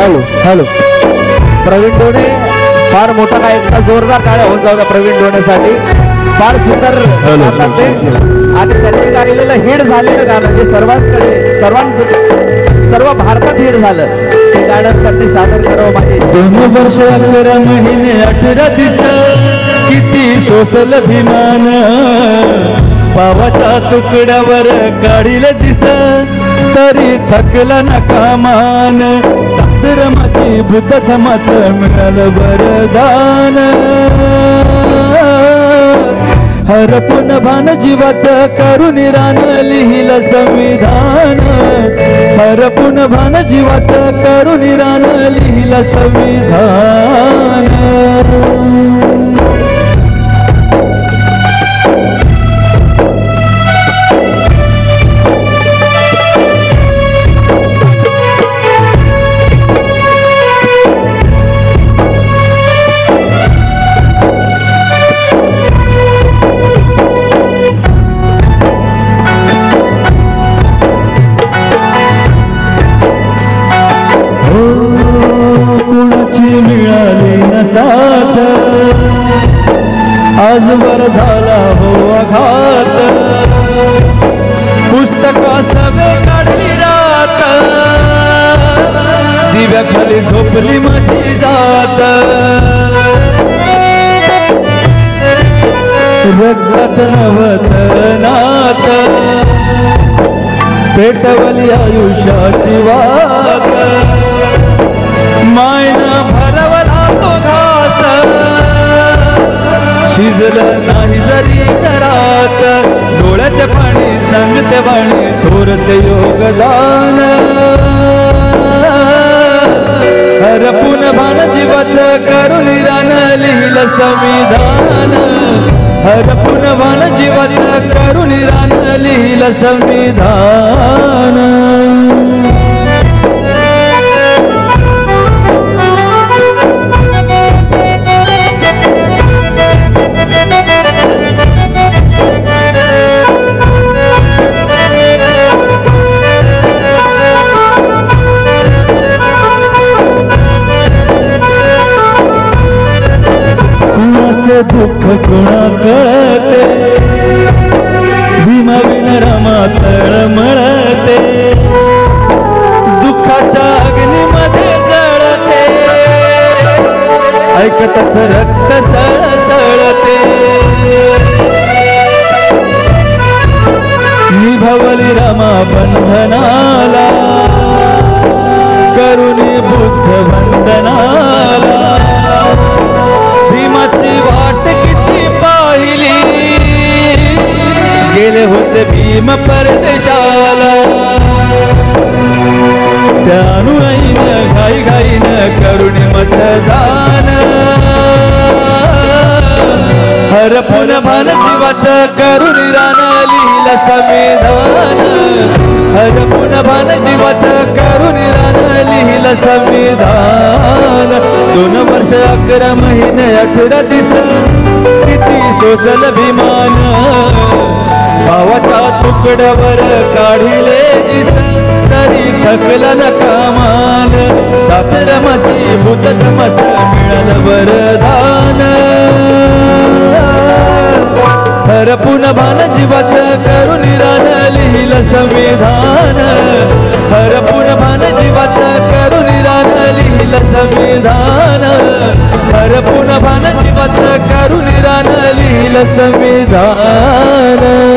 hello hello Pravin डोणे फार मोठा काय एकदा जोरदार टाळ्या होऊन जाऊ द्या प्रवीण डोणेसाठी फार सुंदर गातात ते आणि त्यांनी गायलेलं हिट झालेलं गाणं जे सर्व भारतात हिट झालं ते गाणं त्यांनी सादर करावं माझे 2 वर्ष 11 महिने 18 दिवस किती सोसल भिमान पावाच्या तुकड्यावर काढील दिस तरी थकला ना कामान सादर माझी बुद्ध धमाचं मिळालं वरदान हरपून भान जीवाचं करून रान लिहिलं संविधान हरपून भान जीवाचं करून रान लिहिलं संविधान साथ आजवर झाला हो आघात पुस्तकासवे काढली रात दिव्याखाली झोपली माझी जात रगत नवत नात पेटवली आयुष्याची वाट मायना भरवला तो घास शिजलं नाही जरी घरात डोळ्याचे पाणी सांगते वाणी थोरते योगदान हरपून भान जीवाचं करून रान लिहिलं संविधान हरपून भान जीवाचं करून रान लिहिलं संविधान दुःख कुणा कळते भीमाविन रमा तळमळते दुःखाच्या अग्नीमध्ये जळते ऐकतच रक्त सळसळते निभवली रमा बंधनाला करुणी बुद्ध वंदनाला भीमाची वाट किती पाहिली गेले होते भीम परदेशाला त्या अनुयायीनं घाई घाईनं करुणी मतदान हरपून भान जीवाचं करुणी रान लिहिलं संविधान हरपून भान जीवाचं करुणी रान लिहिलं संविधान 2 वर्ष 11 महिने 18 दिवस किती सोसल भिमान भावाच्या तुकड्यावर काढिले दिस तरी थकला न कामान सादर माझी बुद्ध धमाचं मिळालं वरदान हरपून भान जीवाचं करून रान लिहिलं संविधान हरपून भान जीवाचं करून रान लिहिलं संविधान हरपून भान जीवाचं करून रान लिहिलं संविधान